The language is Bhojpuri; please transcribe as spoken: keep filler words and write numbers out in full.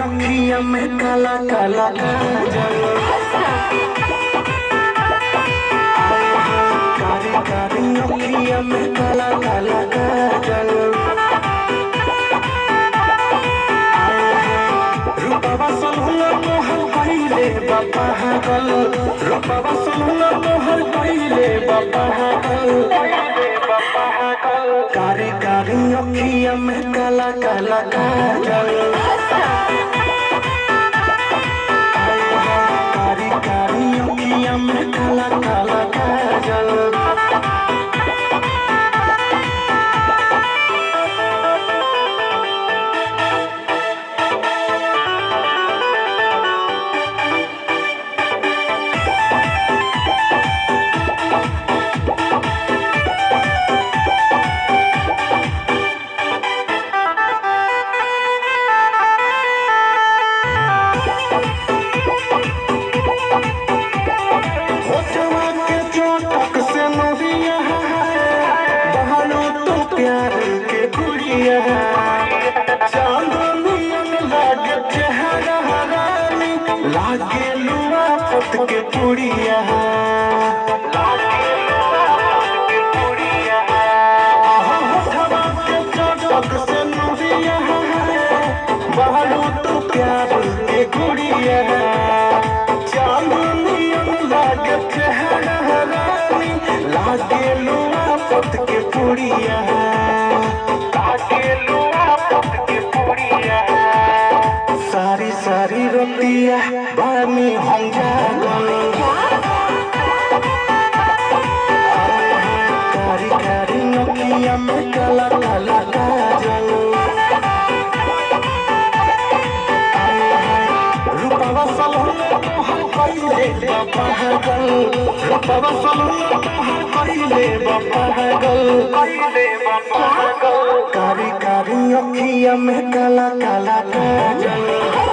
अखिया में काला काला काजल, कारी कारी अखिया में काला काला काजल, रूपवा सलहुआ मोहर कइले बापा हगल, रूपवा सलहुआ मोहर कइले बापा हगल, कारी कारी अखिया में काला काला काजल, कारी कारी अखिया में काला काला काजल। प्यार के गुड़िया चांदनियन लागे चेहरा रानी, लागे लुआ पत के पुड़िया, लागे लुआ पत के पुड़िया, होठवा के चटक से नुरिया, बहलू तो प्यार के गुड़िया, चांदनियन लागे चेहरा रानी, लागे लुआ पत के पुड़िया, सारी सारी रोटिया बानी हम जागल, कारी कारी अखिया में काला काला काजल, रूपवा सलहुआ मोहर कइले बापा हगल, रूपवा सलहुआ मोहर कइले बापा हगल, कारी कारी अखिया में काला काला काजल।